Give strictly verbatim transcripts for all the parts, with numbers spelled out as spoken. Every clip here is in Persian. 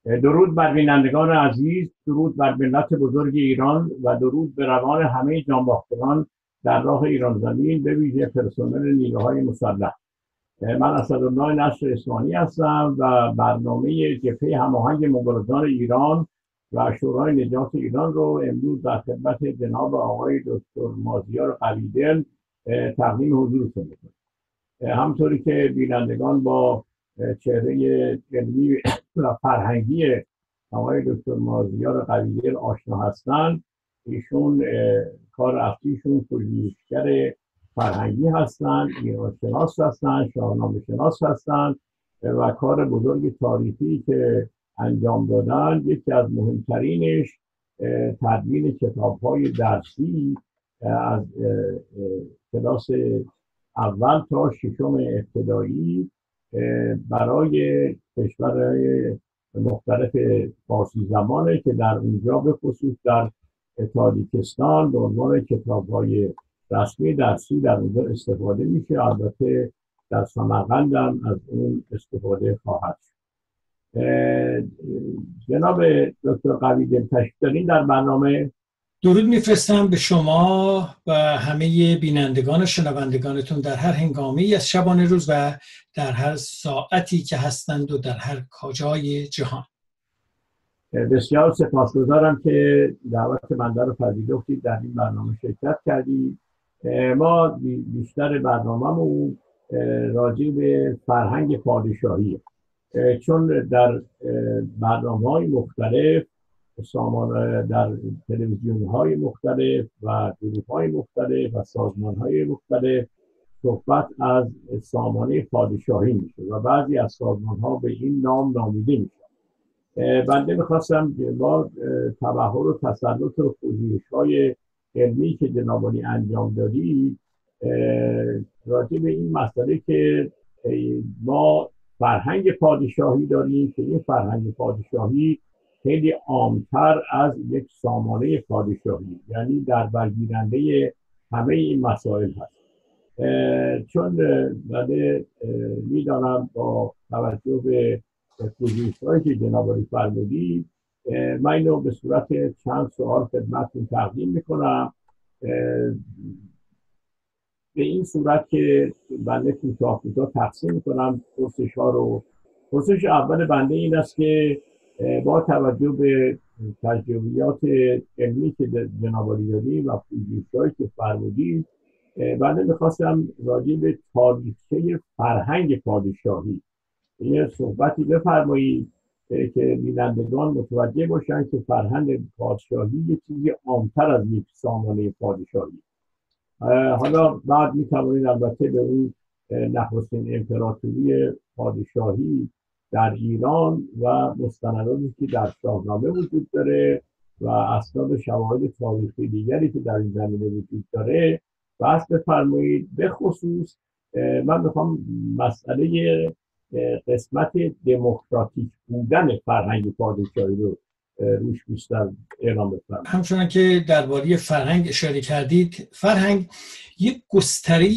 درود بر بینندگان عزیز، درود بر ملت بزرگ ایران و درود به روان همه جانباختگان در راه ایران زمین، به ویژه پرسنل نیروهای مسلح. من اسدالله نصر اسمانی هستم و برنامه جبهه هماهنگ مبارزان ایران و شورای نجات ایران رو امروز در خدمت جناب آقای دکتر مازیار قویدل تقدیم حضورتون می‌کنم. همطوری که بینندگان با چهره علمی و فرهنگی آقای دکتر مازیار قویدل آشنا هستند، ایشون کار اصلیشون پژوهشگر فرهنگی هستند، ایرانشناس هستند، شاهنامه شناس هستند و کار بزرگ تاریخی که انجام دادن یکی از مهمترینش تدوین کتاب‌های درسی از کلاس اول تا ششم ابتدایی برای کشورهای مختلف فارسی زمانه که در اونجا به خصوص در تاجیکستان به عنوان کتاب‌های رسمی درسی در اونجا استفاده میشه. البته در سمرقند هم از اون استفاده خواهد شد. جناب دکتر قویدل تشریف دارین در برنامه. درود میفرستم به شما و همه بینندگان و شنوندگانتون در هر هنگامی از شبانه روز و در هر ساعتی که هستند و در هر کجای جهان. بسیار سپاسگزارم که دعوت بنده رو پذیرفتید، در این برنامه شرکت کردید. ما بیشتر برنامه‌مون راجع به فرهنگ پادشاهیه، چون در برنامه‌های مختلف سامان در تلویزیون‌های مختلف و گروه‌های مختلف و سازمان‌های مختلف صحبت از سامانه پادشاهی میشه و بعضی از سازمان‌ها به این نام نامیده میشه. بنده می‌خواستم با تبحر و تسلط و پژوهش‌های علمی که جناب عالی انجام دادید راجع به این مسئله که ما فرهنگ پادشاهی داریم که این فرهنگ پادشاهی خیلی عامتر از یک سامانه پادشاهی، یعنی در برگیرنده همه این مسائل هست. چون بنده میدانم با توجه به پژوهش‌هایی که جناب عالی فرمودید، من اینو به صورت چند سوال خدمتتون تقدیم میکنم، به این صورت که بنده کوتاه کوتاه تقسیم میکنم پرسش‌ها رو. پرسش اول بنده این است که با توجه به تجربیات علمی که جناب عالی داریم و پژوهش‌هایی که فرمودید، بنده میخواستم راجع به تاریخچه فرهنگ پادشاهی یه صحبتی بفرمایید که بینندگان متوجه باشن که فرهنگ پادشاهی یه چیزی عامتر از یک سامانه پادشاهی. حالا بعد میتوانید البته به اون نخستین امپراتوری پادشاهی در ایران و مستنداتی که در شاهنامه وجود داره و اسناد و شواهد تاریخی دیگری که در این زمینه وجود داره بحث بفرمایید. به خصوص من میخوام مسئله قسمت دموکراتیک بودن فرهنگ پادشاهی رو روش بیشتر اعلام بفرمایید. همچنان که درباره فرهنگ اشاره کردید، فرهنگ یک گستره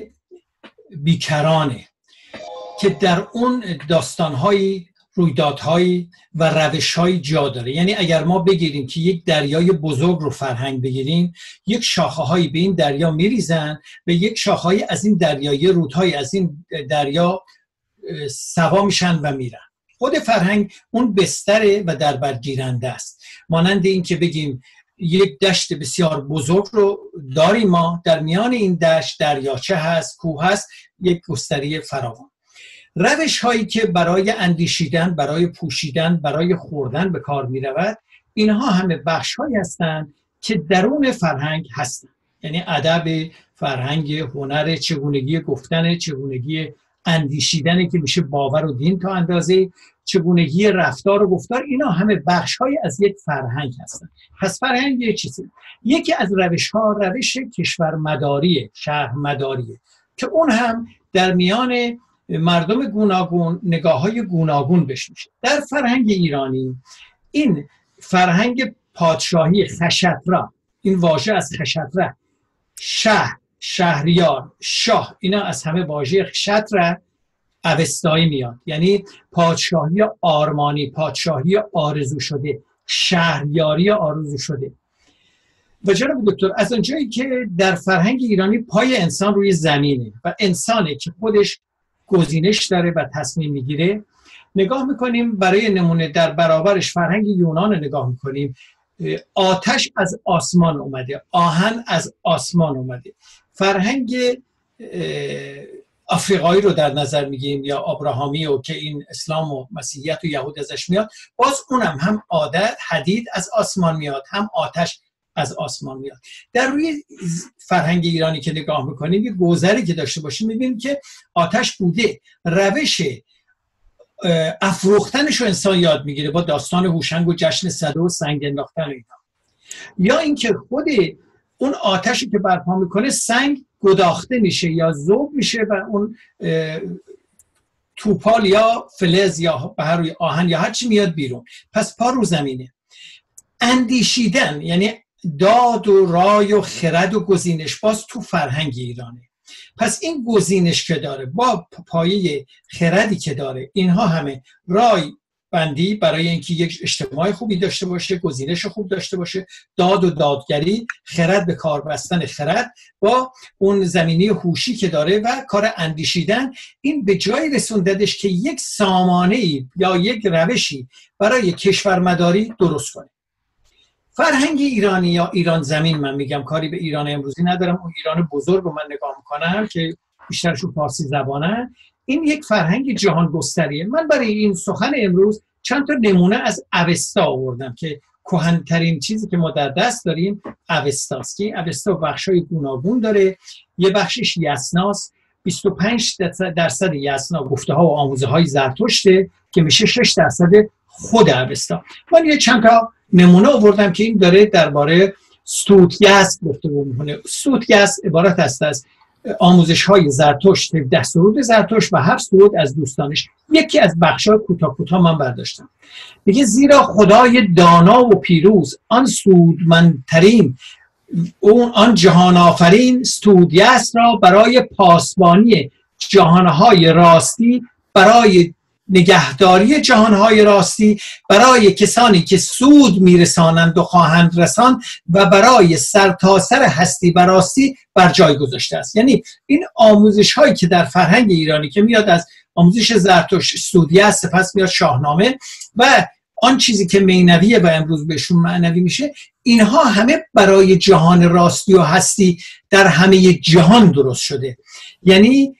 بیکرانه که در اون داستان‌های، رویدادهایی و روش‌های جا داره. یعنی اگر ما بگیریم که یک دریای بزرگ رو فرهنگ بگیریم، یک شاخه‌هایی به این دریا میریزن و یک شاخه‌هایی از این دریای رودهای از این دریا سوا میشن و میرن. خود فرهنگ اون بستره و در برگیرنده است. مانند این که بگیم یک دشت بسیار بزرگ رو داریم، ما در میان این دشت دریاچه هست، کوه هست، یک گستره فراوان. روش هایی که برای اندیشیدن، برای پوشیدن، برای خوردن به کار می رود، اینها همه بخش هایی هستند که درون فرهنگ هستند. یعنی ادب، فرهنگ، هنر، چگونگی گفتن، چگونگی اندیشیدنی که میشه باور و دین تا اندازه، چگونگی رفتار و گفتار، اینا همه بخش های از یک فرهنگ هستند. پس فرهنگ یه چیزی. یکی از روش ها روش کشورمداریه، شهرمداریه که اون هم در میان مردم گوناگون نگاه‌های گوناگون بهش میشه. در فرهنگ ایرانی این فرهنگ پادشاهی خشتره، این واژه از خشتره، شهر، شهریار، شاه، اینا از همه واژه شطره اوستایی میاد، یعنی پادشاهی آرمانی، پادشاهی آرزو شده، شهریاری آرزو شده. و جناب دکتر از اونجایی که در فرهنگ ایرانی پای انسان روی زمینه و انسانه که خودش گزینش داره و تصمیم میگیره، نگاه میکنیم برای نمونه در برابرش فرهنگ یونان نگاه میکنیم، آتش از آسمان اومده، آهن از آسمان اومده. فرهنگ آفریقایی رو در نظر میگیم یا ابراهامی و که این اسلام و مسیحیت و یهود ازش میاد، باز اونم هم عادت حدید از آسمان میاد، هم آتش از آسمان میاد. در روی فرهنگ ایرانی که نگاه میکنیم یه گذری که داشته باشیم میبینیم که آتش بوده، روش افروختنش رو انسان یاد میگیره با داستان هوشنگ و جشن صده و سنگ انداختن اینا، یا اینکه خود اون آتشی که برپا میکنه سنگ گداخته میشه یا ذوب میشه و اون توپال یا فلز یا بهر روی آهن یا هر چی میاد بیرون. پس پا رو زمینه. اندیشیدن یعنی داد و رای و خرد و گزینش باز تو فرهنگ ایرانه. پس این گزینش که داره با پایه خردی که داره، اینها همه رای بندی برای اینکه یک اجتماع خوبی داشته باشه، گزینش خوب داشته باشه، داد و دادگری، خرد به کار بستن خرد با اون زمینی هوشی که داره و کار اندیشیدن، این به جای رسونددش که یک سامانه‌ای یا یک روشی برای کشورمداری درست کنه. فرهنگ ایرانی یا ایران زمین، من میگم کاری به ایران امروزی ندارم، اون ایران بزرگ رو من نگاه میکنم که بیشترشون فارسی زبانه، این یک فرهنگ جهان گستریه. من برای این سخن امروز چند تا نمونه از اوستا آوردم که کهن‌ترین چیزی که ما در دست داریم اوستاست که اوستا بخشای گوناگون داره. یه بخشش یسناست، بیست و پنج درصد یسنا گفته ها و آموزه های زرتشته که میشه شش درصد خود اوستا. من یه چند تا نمونه آوردم که این داره درباره ستودیست گفتگو میکنه. ستودیست عبارت است از آموزش های زرتشت، ده سرود زرتشت و هفت سرود از دوستانش. یکی از بخشای کوتاه کوتاه من برداشتم. میگه زیرا خدای دانا و پیروز آن سودمندترین اون آن جهان آفرین ستودیست را برای پاسبانی جهانهای راستی، برای نگهداری جهانهای راستی، برای کسانی که سود میرسانند و خواهند رساند و برای سرتاسر هستی و راستی بر جای گذاشته است. یعنی این آموزش هایی که در فرهنگ ایرانی که میاد از آموزش زرتشت، سودیست، سپس میاد شاهنامه و آن چیزی که مینویه و امروز بهشون معنوی میشه، اینها همه برای جهان راستی و هستی در همه جهان درست شده. یعنی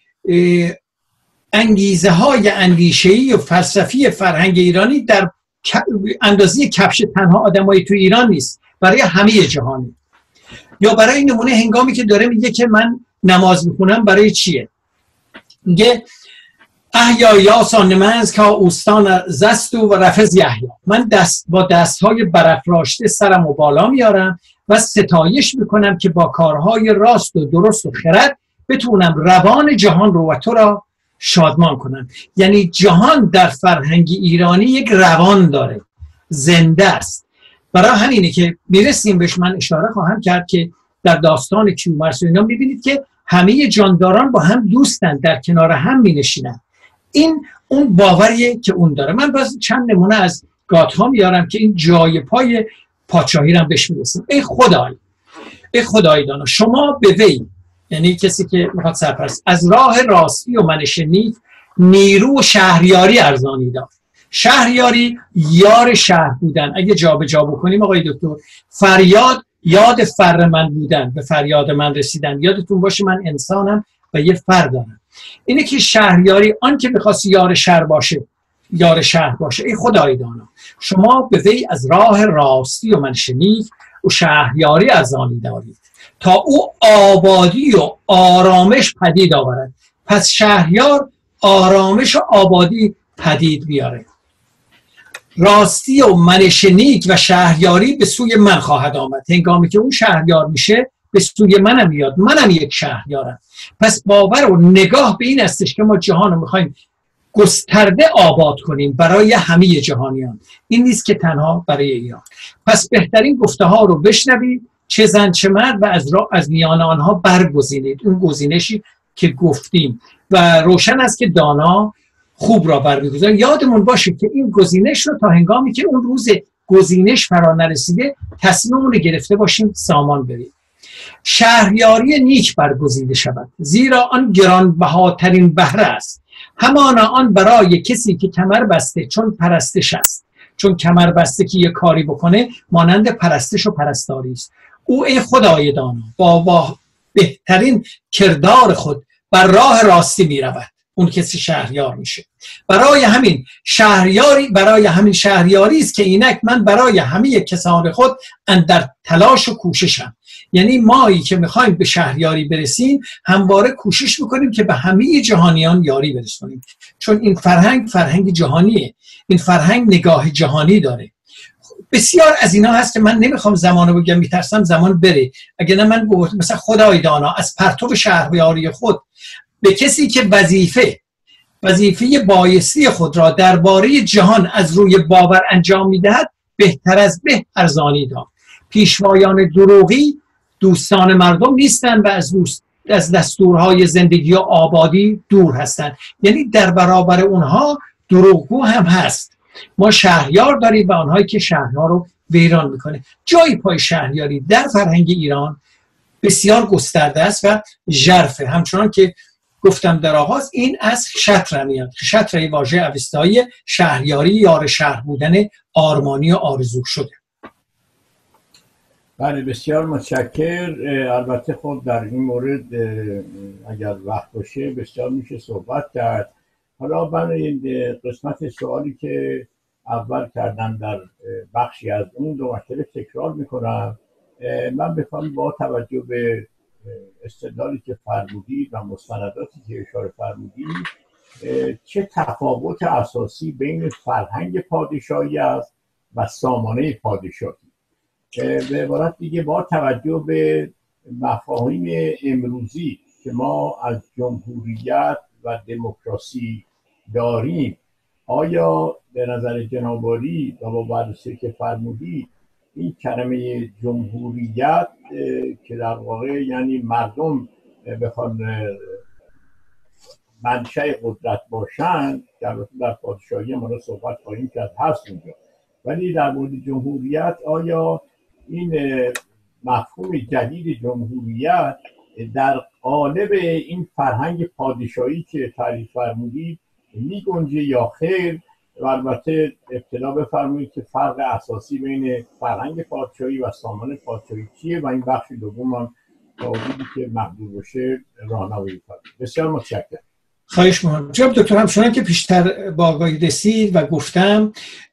انگیزه های اندیشه‌ای و فلسفی فرهنگ ایرانی در اندازه کفش تنها آدمای تو ایران نیست، برای همه جهانی. یا برای نمونه هنگامی که داره میگه که من نماز میخونم برای چیه؟ میگه احیا یاسا نماز که اوستان زستو و رفز یحیا، من دست با دستهای برافراشته سرم و بالا میارم و ستایش میکنم که با کارهای راست و درست و خرد بتونم روان جهان رو و تو را شادمان کنن. یعنی جهان در فرهنگ ایرانی یک روان داره، زنده است. برای همینه که میرسیم بهش، من اشاره خواهم کرد که در داستان کیومرث و اینا میبینید که همه جانداران با هم دوستن، در کنار هم مینشینن. این اون باوریه که اون داره. من باز چند نمونه از گاتها میارم که این جای پای پادشاهی رو بهش میرسیم. ای خدای، ای خدای دانا، شما به وی، یعنی کسی که میخواد سرپرست، از راه راستی و منش نیک نیرو و شهریاری ارزانی داد. شهریاری یار شهر بودن. اگه جا به جا بکنیم آقای دکتر، فریاد یاد فر من بودن، به فریاد من رسیدن. یادتون باشه من انسانم و یه فر دارم. اینه که شهریاری، آن که میخواست یار شهر باشه، یار شهر باشه، ای خدای دانا شما به وی از راه راستی و منش نیک و شهریاری ارزانی دارید تا او آبادی و آرامش پدید آورد. پس شهریار آرامش و آبادی پدید بیاره. راستی و منش نیک و شهریاری به سوی من خواهد آمد. هنگامی که اون شهریار میشه به سوی منم میاد، منم یک شهریارم. پس باور و نگاه به این استش که ما جهان رو میخوایم گسترده آباد کنیم برای همه جهانیان، این نیست که تنها برای ایران. پس بهترین گفته ها رو بشنوید، چه زن چه مرد، و از را از میان آنها برگزینید اون گزینشی که گفتیم و روشن است که دانا خوب را برمیگذاره. یادمون باشه که این گزینش رو تا هنگامی که اون روز گزینش فرا نرسیده تصمیممون رو گرفته باشیم سامان بریم. شهریاری نیک برگزیده شود، زیرا آن گرانبهاترین بهره است، همانا آن برای کسی که کمر بسته چون پرستش است. چون کمر بسته که یه کاری بکنه مانند پرستش و پرستاری است. او ای خدای دانا با, با بهترین کردار خود بر راه راستی می رود. اون کسی شهریار میشه. برای همین شهریاری برای همین شهریاری است که اینک من برای همه کسان خود اندر تلاش و کوششم. یعنی مایی که میخوایم به شهریاری برسیم همواره کوشش میکنیم که به همه جهانیان یاری برسونیم، چون این فرهنگ فرهنگ جهانیه. این فرهنگ نگاه جهانی داره. بسیار از اینا هست که من نمیخوام زمانو بگم، میترسم زمان بره. اگه نه من گفت مثلا خدای دانا از پرتو شهریاری خود به کسی که وظیفه وظیفه بایستی خود را درباره جهان از روی باور انجام میدهد بهتر از به ارزانی داد. پیشوایان دروغی دوستان مردم نیستند و از دوست از دستورهای زندگی و آبادی دور هستند. یعنی در برابر اونها دروغگو هم هست. ما شهریار داریم و آنهایی که شهریار رو ویران میکنه. جای پای شهریاری در فرهنگ ایران بسیار گسترده است و ژرفه. همچنان که گفتم در آغاز این از شطر میاد. شطر واژه اوستایی شهریاری یار شهر بودن آرمانی و آرزو شده. بله بسیار متشکر. البته خود در این مورد اگر وقت باشه بسیار میشه صحبت کرد. حالا من این قسمت سوالی که اول کردم در بخشی از اون دو مرتبه تکرار میکنم. من بخوام با توجه به استدلالی که فرمودید و مستنداتی که اشاره فرمودید چه تفاوت اساسی بین فرهنگ پادشاهی است و سامانه پادشاهی. به عبارت دیگه با توجه به مفاهیم امروزی که ما از جمهوریت و دموکراسی داریم، آیا به نظر جناب عالی و با بررسی که فرمودید این کلمه جمهوریت که در واقع یعنی مردم بخوان منشأ قدرت باشند، در در پادشاهی ما را صحبت خواهیم کرد هست اونجا، ولی در مورد جمهوریت آیا این مفهوم جدید جمهوریت در قالب این فرهنگ پادشاهی که تعریف فرمودید می گنجه یا خیر؟ و البته ابتدا بفرمایید که فرق اساسی بین فرهنگ پادشاهی و سامان پادشاهی چیه و این بخش دوم هم تا حدودی که مقدور باشه راهنمایی کنید. بسیار متشکرم. خواهش می‌کنم. جناب دکتر همچنان که پیشتر با آگاهی رسید و گفتم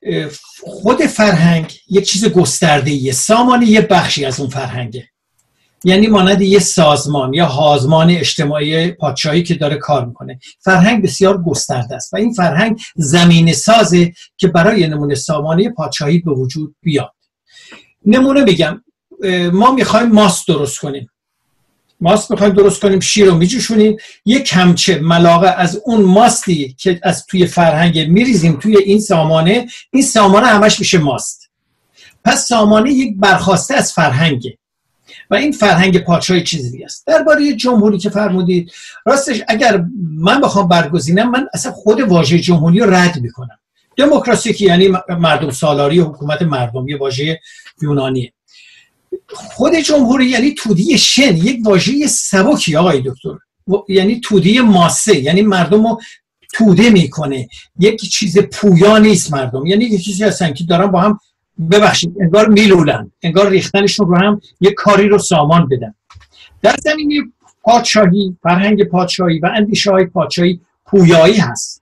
خود فرهنگ یک چیز گسترده‌ایه. سامان یه بخشی از اون فرهنگه. یعنی مانند یه سازمان یا سازمان اجتماعی پادشاهی که داره کار میکنه. فرهنگ بسیار گسترده است و این فرهنگ زمینه سازه که برای نمونه سامانه پادشاهی به وجود بیاد. نمونه بگم، ما میخوایم ماست درست کنیم. ماست میخوایم درست کنیم، شیر رو میجوشونیم، یک کمچه ملاقه از اون ماستی که از توی فرهنگ میریزیم توی این سامانه، این سامانه همش میشه ماست. پس سامانه یک برخواسته از فرهنگه و این فرهنگ پادشاهی چیزی دیگه است. درباره جمهوری که فرمودید، راستش اگر من بخوام برگزینم، من اصلا خود واژه جمهوری رو رد میکنم. دموکراسی که یعنی مردم سالاری و حکومت مردمی، واژه یونانیه. خود جمهوری یعنی تودی شن، یک واژه سبکی آقای دکتر، یعنی تودی ماسه، یعنی مردم رو توده میکنه، یک چیز پویا نیست. مردم یعنی یک چیزی هستن که دارن با هم ببخشید انگار میلولن، انگار ریختنشون رو هم یک کاری رو سامان بدن. در زمینه پادشاهی، فرهنگ پادشاهی و اندیشه های پادشاهی پویایی هست.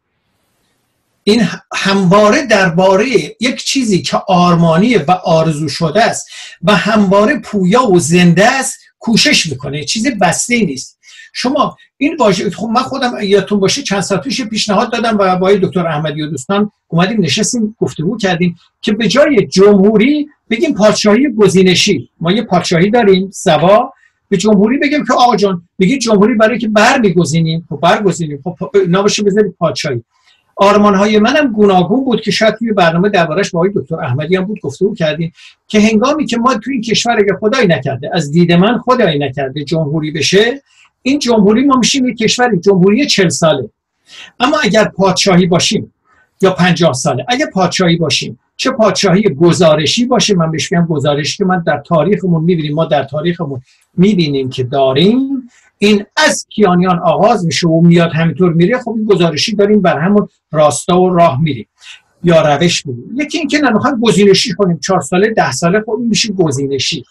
این همواره درباره یک چیزی که آرمانی و آرزو شده است و همواره پویا و زنده است کوشش میکنه، چیز بسته نیست. شما این واژه، خب من خودم یادتون باشه چند سال پیش پیشنهاد دادم و با دکتر احمدی و دوستان اومدیم نشستیم گفتگو کردیم که به جای جمهوری بگیم پادشاهی گزینشی. ما یه پادشاهی داریم سوا، به جمهوری بگیم که آقا جان بگید جمهوری برای که بر میگزینیم، خب برگزینیم، خب نباشه بذارید پادشاهی. آرمان‌های منم گوناگون بود که شاید توی برنامه دربارش با دکتر احمدی هم بود گفتگو کردیم که هنگامی که ما توی این کشور اگه خدای نکرده، از دید من خدای نکرده جمهوری بشه، این جمهوری ما میشیم یک کشور جمهوری چهل ساله. اما اگر پادشاهی باشیم یا پنجاه ساله، اگر پادشاهی باشیم، چه پادشاهی گزارشی باشه، من بهش میگم گزارشی که من در تاریخمون میبینیم، ما در تاریخمون میبینیم که داریم، این از کیانیان آغاز میشه و میاد همینطور میره، خب این گزارشی داریم، بر همون راستا و راه میریم یا روش میریم. یکی اینکه نمیخوایم گزینشی کنیم، چهار ساله ده ساله خب میشه گزینشی.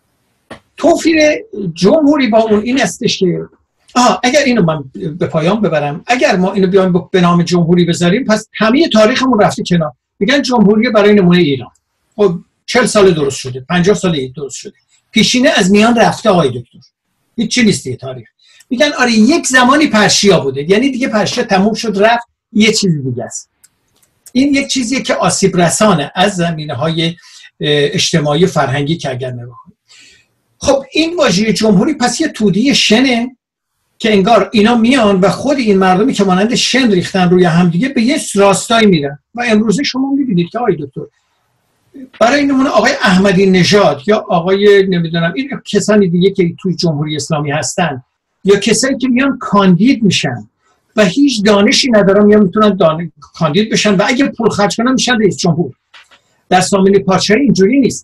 توفیر جمهوری با اون این استش که آها اگر اینو من به پایان ببرم، اگر ما اینو بیایم به نام جمهوری بذاریم، پس همه تاریخمون رفته کنار. میگن جمهوری برای نمونه ایران خب چهل سال درست شده، پنجاه سال درست شده، پیشینه از میان رفته آقای دکتر، هیچ چی نیست تاریخ. میگن آره یک زمانی پرشیا بوده، یعنی دیگه پرشیا تموم شد رفت، یه چیز دیگه است. این یک چیزیه که آسیب رسانه از زمینه‌های اجتماعی فرهنگی که اگر نگاه کنیم. خب این واژه جمهوری پس یه تودی شنه که انگار اینا میان و خود این مردمی که مانند شن ریختن روی همدیگه به یه راستایی میرن. و امروزه شما میبینید که آقای دکتر برای نمونه آقای احمدی نژاد یا آقای نمیدونم این کسانی دیگه که توی جمهوری اسلامی هستن یا کسانی که میان کاندید میشن و هیچ دانشی ندارن یا میتونن دانش کاندید بشن و اگه پول خرج کنن میشن رئیس جمهور. در سامانه پادشاهی اینجوری نیست.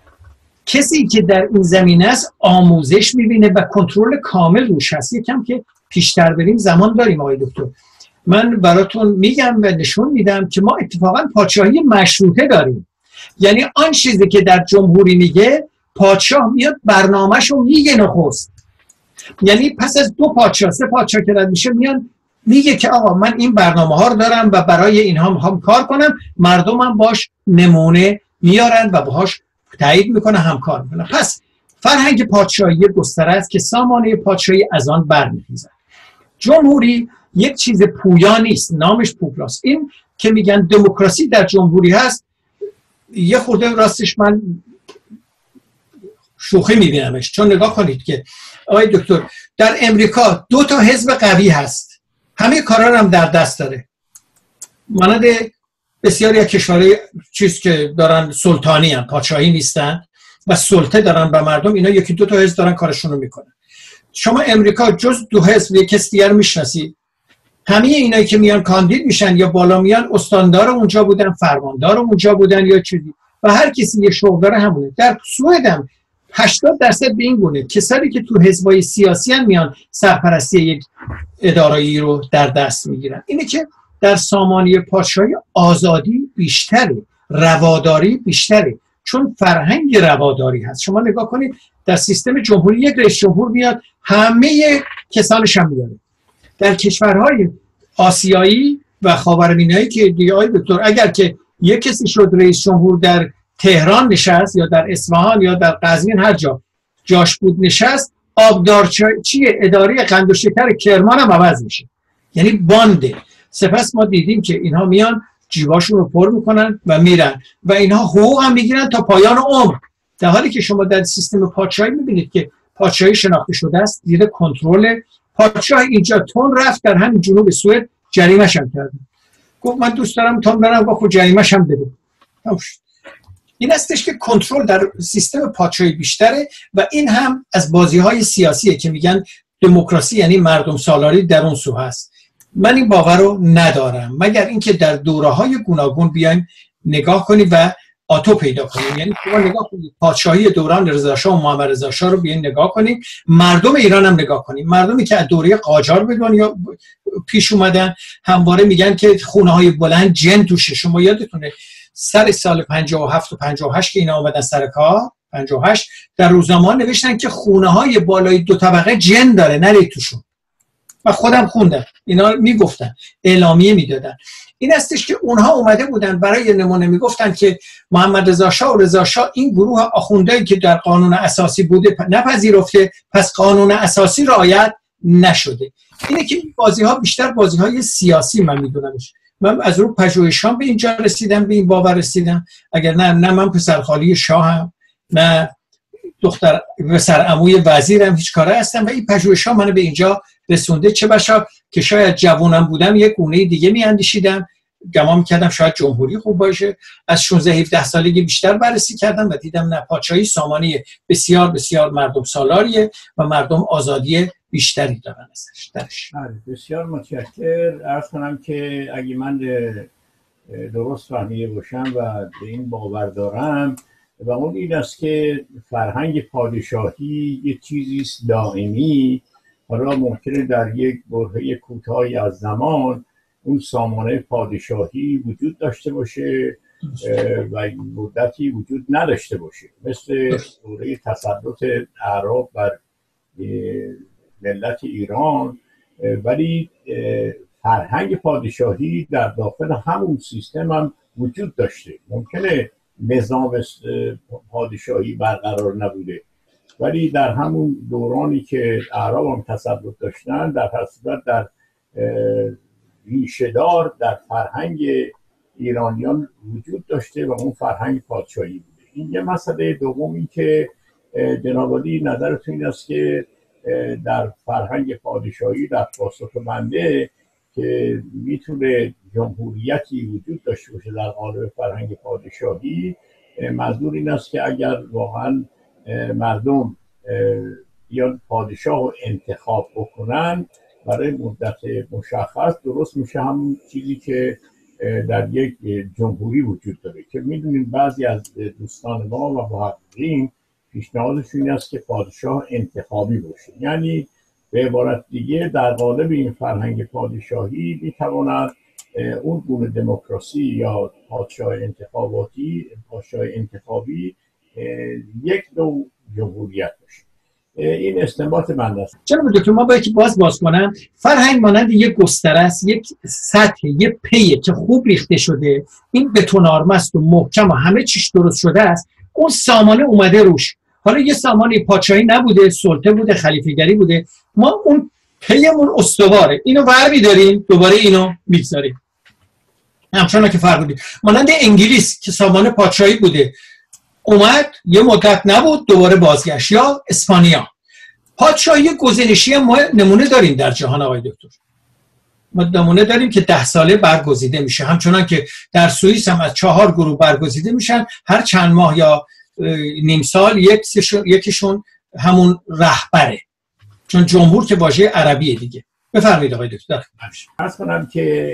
کسی که در این زمینه است آموزش میبینه و کنترل کامل روش هست. یکم که پیشتر بریم زمان داریم آقای دکتر. من براتون میگم و نشون میدم که ما اتفاقا پادشاهی مشروطه داریم. یعنی آن چیزی که در جمهوری میگه پادشاه میاد برنامه‌شو میگه نخست. یعنی پس از دو پادشاه سه پادشاه که رد میشه میان میگه که آقا من این برنامه ها رو دارم و برای اینها میخوام کار کنم، مردمم باش نمونه میارن و باهاش تایید میکنه، همکار میکنه. پس فرهنگ پادشاهی گستره است که سامانه پادشاهی از آن برمیخیزد. جمهوری یک چیز پویا نیست، نامش پوپلاست. این که میگن دموکراسی در جمهوری هست یه خورده راستش من شوخی میبینمش، چون نگاه کنید که آقای دکتر در امریکا دو تا حزب قوی هست، همه کارا هم در دست داره، مانند بسیاری از کشورهای چیز که دارن سلطانی هم پادشاهی نیستن و سلطه دارن به مردم، اینا یکی دو تا حزب دارن کارشون رو میکنن. شما امریکا جز دو حزب یک کس دیگر میشناسید؟ همه اینایی که میان کاندید میشن یا بالا میان استاندار اونجا بودن، فرماندار اونجا بودن یا چیزی، و هر کسی یه شغل داره همونه. در سوئد هم هشتاد درصد به این گونه کسانی که تو حزبای سیاسی هم میان سرپرستی یک اداره‌ای رو در دست میگیرن. اینه که در سامانه پادشاهی آزادی بیشتره، رواداری بیشتره، چون فرهنگ رواداری هست. شما نگاه کنید در سیستم جمهوری یک رئیس جمهور میاد همه کسانش هم میاره. در کشورهای آسیایی و خاورمیانه‌ای که دیگه آقای دکتر اگر که یک کسی شد رئیس جمهور در تهران نشست یا در اصفهان یا در قزوین هر جا جاش بود نشست، آبدارچی اداره قند و شکر کرمان هم عوض میشه، یعنی بانده. سپس ما دیدیم که اینها میان جیباشون رو پر میکنن و میرن و اینها حقوق هم میگیرن تا پایان عمر، در حالی که شما در سیستم پادشاهی میبینید که پادشاهی شناخته شده است، زیر کنترل پادشاه. اینجا تون رفت در همین جنوب سوئد جریمه‌ش هم کرد، گفت من دوست دارم تون برم، گفت خود جریمه‌ش هم بده. این استش که کنترل در سیستم پادشاهی بیشتره و این هم از بازی‌های سیاسیه که میگن دموکراسی یعنی مردم سالاری در اون سو هست. من این باور رو ندارم، مگر اینکه در دوره‌های گوناگون بیایم نگاه کنیم و آتو پیدا کنیم. یعنی شما نگاه کنید پادشاهی دوران رضا شاه و محمد رضا شاه رو بیاین نگاه کنیم، مردم ایران هم نگاه کنیم، مردمی که از دوره قاجار به دنیا پیش اومدن همواره میگن که خونه‌های بلند جن توشه. شما یادتونه سر سال پنجاه و هفت و پنجاه و هشت که اینا اومدن سر کار، پنجاه و هشت در روزنامه نوشتن که خونه‌های بالای دو طبقه جن داره نرید توشون. و خودم خوندم اینا میگفتن، اعلامیه میدادن. این استش که اونها اومده بودن برای نمونه میگفتن که محمد رضا شاه و رضا شاه این گروه آخوندهایی که در قانون اساسی بوده نپذیرفته، پس قانون اساسی رعایت نشده. اینه که این بازی ها بیشتر بازی های سیاسی من میدونمش. من از رو پژوهشام به اینجا رسیدم، به این باور رسیدم. اگر نه نه من پسرخالی شاهم، نه دختر پسر عموی وزیرم، هیچ کاره هستم و این پژوهشام منو به اینجا رسونده. چه بسا که شاید جوانم بودم یک گونه دیگه میاندیشیدم، گمان میکردم شاید جمهوری خوب باشه. از شانزده هفده سالگی بیشتر بررسی کردم و دیدم نه، پادشاهی سامانه بسیار بسیار مردم سالاریه و مردم آزادی بیشتری دارن ازش درش. بسیار متشکرم. عرض کنم که اگه من درست فهمیده باشم و به این باور دارم و اون این است که فرهنگ پادشاهی یک چیزی است دائمی. حالا ممکنه در یک برهه کوتاهی از زمان اون سامانه پادشاهی وجود داشته باشه و مدتی وجود نداشته باشه، مثل دوره تسلط اعراب بر ملت ایران، ولی فرهنگ پادشاهی در داخل همون سیستم هم وجود داشته. ممکنه نظام پادشاهی برقرار نبوده، ولی در همون دورانی که اعراب هم تسلط داشتن در حقیقت در ریشه‌دار در فرهنگ ایرانیان وجود داشته و اون فرهنگ پادشاهی بوده. این یه مسئله. دوم این که جناب عالی نظرتون این است که در فرهنگ پادشاهی در پاسخ بنده که میتونه جمهوریتی وجود داشته باشه در قالب فرهنگ پادشاهی، منظور این است که اگر واقعا مردم یا پادشاه رو انتخاب بکنن برای مدت مشخص، درست میشه همون چیزی که در یک جمهوری وجود داره که میدونیم بعضی از دوستان ما و محققین پیشنهادشون این است که پادشاه انتخابی باشه. یعنی به عبارت دیگه در قالب این فرهنگ پادشاهی میتواند اون گونه دموکراسی یا پادشاه انتخاباتی پادشاه انتخابی یک نوع جمهوریت باشه. این استنباط بنده است. جناب دکتر، ما باید که باز باز کنم، فرهنگ مانند یک گستره است، یک سطح، یک پیه که خوب ریخته شده، این بتون‌آرم است و محکم و همه چیش درست شده است، اون سامانه اومده روش. حالا یه سامانه پادشاهی نبوده، سلطه بوده، خلیفه‌گری بوده، ما اون پیمون استواره، اینو برمی‌داریم دوباره اینو می‌گذاریم. همچنان که فرمودید مانند انگلیس که سامانه پادشاهی بوده، اومد یه مدت نبود دوباره بازگشت، یا اسپانیا. پادشاهی گزینشی ما نمونه داریم در جهان آقای دکتر، ما نمونه داریم که ده ساله برگزیده میشه، همچنان که در سوئیس هم از چهار گروه برگزیده میشن، هر چند ماه یا نیم سال یکیشون همون رهبره، چون جمهور که واژه عربیه دیگه. بفرمایید آقای دکتر. عرض کنم که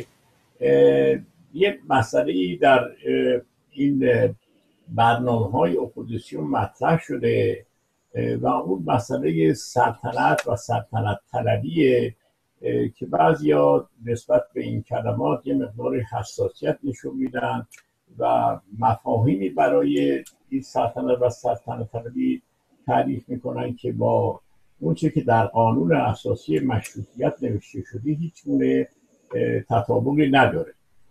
یه مسئله در این برنامه‌های اپوزیسیون مطرح شده و اون مسئله سلطنت و سلطنت طلبیه که بعضیا نسبت به این کلمات یه مقدار حساسیت نشون میدن و مفاهیمی برای این سلطنت و سلطنت طلبی تعریف میکنن که با اون چه که در قانون اساسی مشروطیت نوشته شده هیچ گونه تطابقی نداره،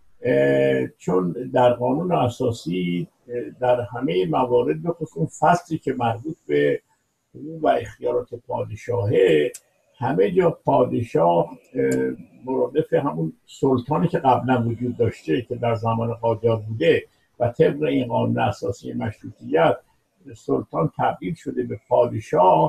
چون در قانون اساسی در همه موارد به خصوص فصلی که مربوط به حقوق و اختیارات پادشاهه، همه جا پادشاه مرادف همون سلطانی که قبلا وجود داشته که در زمان قاجار بوده و طبق این قانون اساسی مشروطیت سلطان تبدیل شده به پادشاه،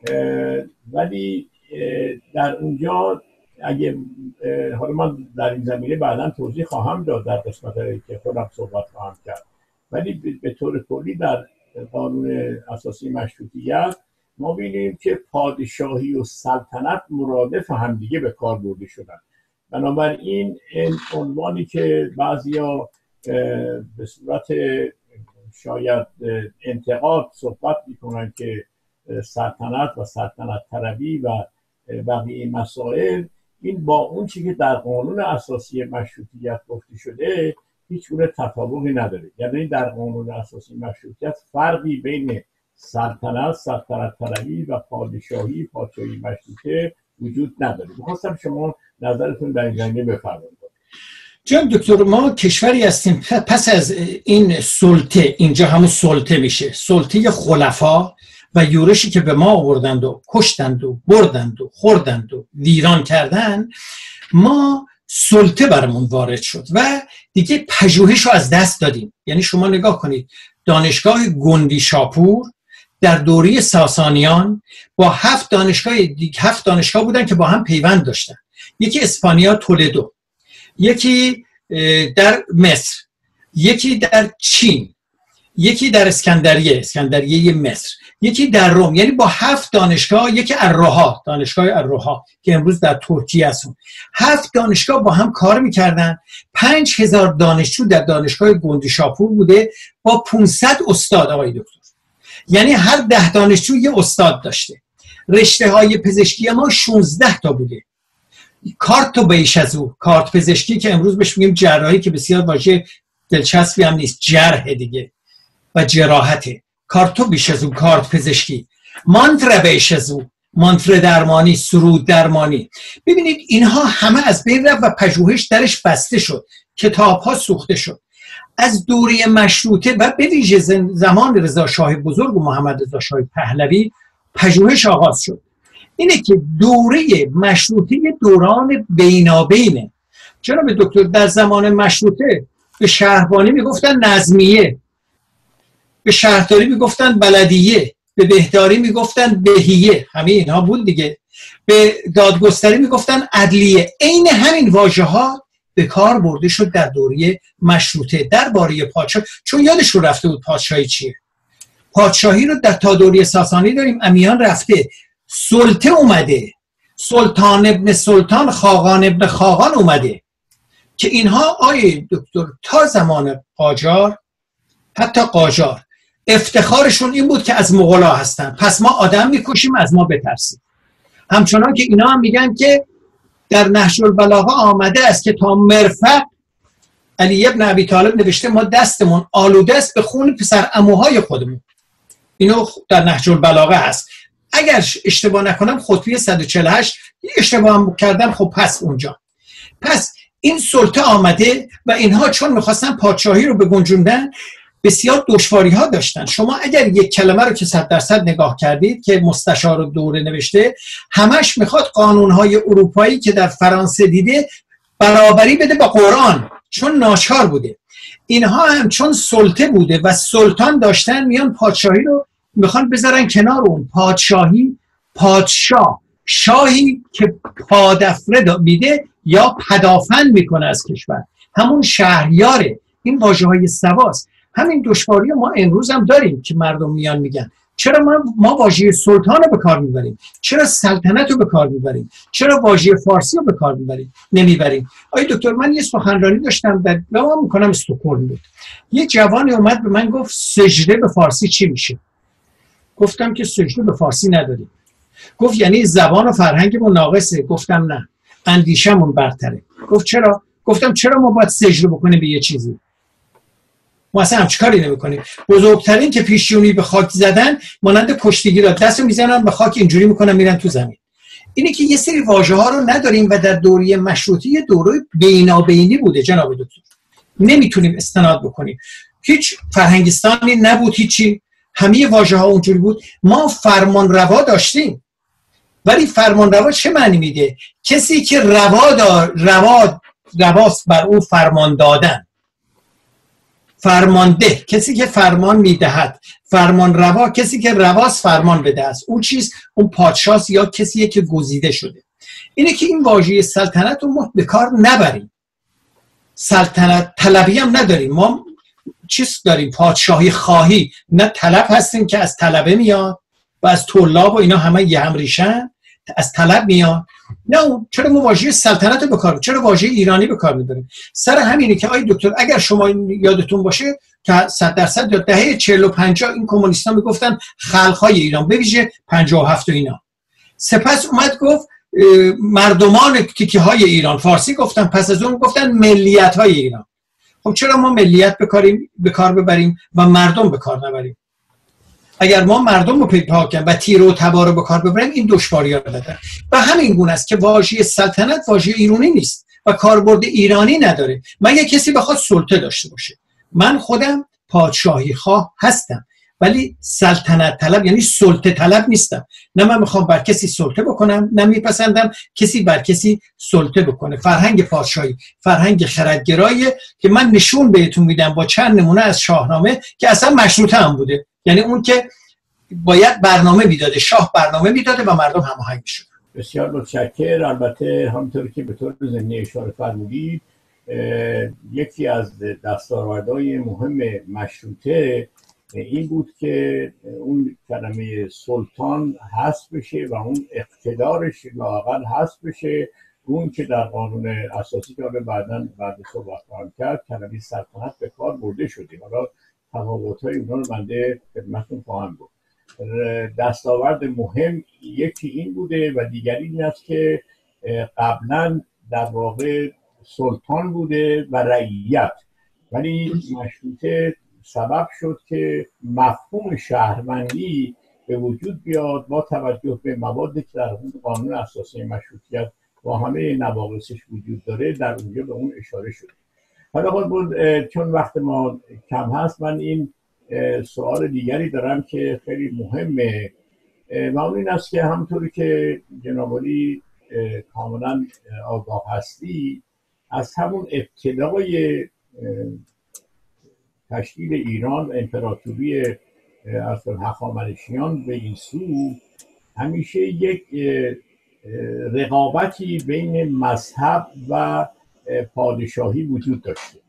ولی در اونجا اگه حالا من در این زمینه بعدا توضیح خواهم داد در قسمت که خودم صحبت خواهم کرد، ولی به طور کلی در قانون اساسی مشروطیت ما بینیم که پادشاهی و سلطنت مرادف همدیگه به کار برده شدن. بنابراین این عنوانی که بعضیا به صورت شاید انتقاد صحبت میکنن که سلطنت و سلطنت طلبی و بقیه مسائل، این با اون چیزی که در قانون اساسی مشروطیت گفته شده هیچ گونه تطابقی نداره. یعنی در قانون اساسی مشروطیت فرقی بین سلطنت، سلطنت طلبی و پادشاهی، پادشاهی مشروطه وجود نداره. می‌خواستم شما نظرتون در این زمینه بفرمایید. جناب دکتر، ما کشوری هستیم پس از این سلطه، اینجا همون سلطه میشه، سلطه خلفا و یورشی که به ما آوردند و کشتند و بردند و خوردند و ویران کردند، ما سلطه برمون وارد شد و دیگه پژوهش رو از دست دادیم. یعنی شما نگاه کنید، دانشگاه گندی شاپور در دوره ساسانیان با هفت دانشگاه هفت دانشگاه بودن که با هم پیوند داشتن، یکی اسپانیا تولدو، یکی در مصر، یکی در چین، یکی در اسکندریه اسکندریه مصر، یکی در روم، یعنی با هفت دانشگاه، یکی الروها دانشگاه الروها که امروز در ترکیه هستون، هفت دانشگاه با هم کار میکردن. پنج هزار دانشجو در دانشگاه گندیشاپور بوده با پانصد استاد آقای دکتر، یعنی هر ده دانشجو یه استاد داشته. رشته های پزشکی ما شانزده تا بوده. کارت و بیش از او، کارت پزشکی که امروز بهش میگیم جراحی که بسیار واژه دلچسبی هم نیست، جرح دیگه و جراحته. کارتو بیش از او، کارت پزشکی. مانتر بیش از او، مانتر درمانی، سرود درمانی. ببینید اینها همه از بین رفت و پژوهش درش بسته شد، کتاب ها سوخته شد. از دوره مشروطه و به ویژه زمان رضا شاه بزرگ و محمد رضا شاه پهلوی پژوهش آغاز شد. اینه که دوره مشروطه دوران بینابینه. جناب دکتر در زمان مشروطه به شهربانی میگفتن نظمیه، به شهرداری میگفتن بلدیه، به بهداری میگفتن بهیه، همه اینها بود دیگه. به دادگستری میگفتن عدلیه. عین همین واژه ها به کار برده شد در دوره مشروطه درباره پادشاه، چون یادش رو رفته بود پادشاهی چیه. پادشاهی رو در تا دوره ساسانی داریم، امیان رفته، سلطه اومده، سلطان ابن سلطان، خاقان ابن خاقان اومده، که اینها آیه دکتر تا زمان قاجار، حتی قاجار افتخارشون این بود که از مغولا هستن، پس ما آدم میکشیم از ما بترسیم. همچنان که اینا هم میگن که در نهج البلاغه آمده است که تا مرفق علی ابن ابی طالب نوشته ما دستمون آلوده است به خون پسر عموهای خودمون. اینو در نهج البلاغه هست. اگر اشتباه نکنم خطبه صد و چهل و هشت اشتباه هم کردم، خب پس اونجا. پس این سلطه آمده و اینها چون میخواستن پادشاهی رو بگنجوندن بسیار دشواری ها داشتن. شما اگر یک کلمه رو که صد درصد نگاه کردید که مستشار دوره نوشته، همش میخواد قانونهای اروپایی که در فرانسه دیده برابری بده با قرآن، چون ناچار بوده. اینها هم چون سلطه بوده و سلطان داشتن، میان پادشاهی رو میخوان بذارن کنار اون. پادشاهی، پادشاه، شاهی که پادفره میده یا پدافند میکنه از کشور، همون شهریاره. این واژه های سواست. همین دشواری ما امروز هم داریم که مردم میان میگن چرا ما ما واژه سلطان رو به کار میبریم، چرا سلطنت رو به کار میبریم، چرا واژه فارسی رو به کار میبریم نمیبریم. آی دکتر من یه سخنرانی داشتم در دوام میکنم استکهلم بود، یه جوانی اومد به من گفت سجده به فارسی چی میشه؟ گفتم که سجده به فارسی نداریم. گفت یعنی زبان و فرهنگمون ناقصه؟ گفتم نه، اندیشمون برتره. گفت چرا؟ گفتم چرا ما باید سجده بکنیم به یه چیزی؟ ما اصلا همچه کاری نمی کنیم. بزرگترین که پیشیونی به خاک زدن مانند کشتیگیر را دست رو میزنن به خاک، اینجوری میکنن میرن تو زمین. اینه که یه سری واژه ها رو نداریم و در دوره مشروطه یه دوره بینابینی بوده جناب دکتر، نمیتونیم استناد بکنیم. هیچ فرهنگستانی نبود، هیچی، همه واژه ها اونجوری بود. ما فرمان روا داشتیم، ولی فرمان روا چه معنی میده؟ کسی که روا دار روا رواست بر اون فرمان دادن. فرمانده کسی که فرمان میدهد، فرمان روا کسی که رواست فرمان بده است. اون چیز اون پادشاه یا کسیه که گزیده شده. اینه که این واژه سلطنت رو ما به کار نبریم. سلطنت طلبی هم نداریم. ما چیز داریم؟ پادشاهی خواهی. نه طلب هستیم که از طلبه میاد و از طلاب و اینا همه یه هم ریشن، از طلب میاد. نه، چرا ما واژه سلطنت رو بکار، چرا واژه ایرانی به کار میبریم؟ سر همینه که آی دکتر اگر شما یادتون باشه که صد درصد یا دهه چهل و پنجاه این کمونیست‌ها میگفتن خلق‌های ایران، به ویژه پنجاه و هفت و اینا. سپس اومد گفت مردمان تیکه‌های ایران، فارسی گفتن، پس از اون گفتن ملیت‌های ایران. خب چرا ما ملیت بکاریم به کار ببریم و مردم به کار نبریم؟ اگر ما مردم رو پیدا کنیم و تیر و تبار رو به کار ببریم این دشواری‌ها رو داره. و همین گونه است که واژه سلطنت واژه ایرانی نیست و کاربرد ایرانی نداره مگر کسی بخواد سلطه داشته باشه. من خودم پادشاهی خواه هستم ولی سلطنت طلب یعنی سلطه طلب نیستم. نه من میخوام بر کسی سلطه بکنم، نه میپسندم کسی بر کسی سلطه بکنه. فرهنگ پادشاهی فرهنگ خردگرایی که من نشون بهتون میدم با چند نمونه از شاهنامه که اصلا مشروطه هم بوده، یعنی اون که باید برنامه میداده، شاه برنامه میداده و مردم هماهنگ میشد. بسیار متشکرم. البته همونطور که به طور ضمنی اشاره فرمودید یکی از دستاوردهای مهم مشروطه این بود که اون کلمه سلطان حذف بشه و اون اقتدارش لااقل حذف بشه. اون که در قانون اساسی که حالا بعداً بعد صحبت خواهم کرد کلمه سلطنت به کار برده شده. حالا تفاوت‌های اونها رو بنده خدمتتون خواهم گفت. دستاورد مهم یکی این بوده و دیگری این است که قبلا در واقع سلطان بوده و رعیت، ولی مشروطه سبب شد که مفهوم شهروندی به وجود بیاد با توجه به موادی که در قانون اساسی مشروطیت با همه نواقصش وجود داره، در اونجا به اون اشاره شده. حالا خود چون وقت ما کم هست، من این سوال دیگری دارم که خیلی مهمه و اون این است که همونطوری که جناب عالی کاملا آگاه هستی، از همون ابتدای تشکیل ایران و امپراتوری اصلا هخامنشیان به این سو همیشه یک رقابتی بین مذهب و پادشاهی وجود داشته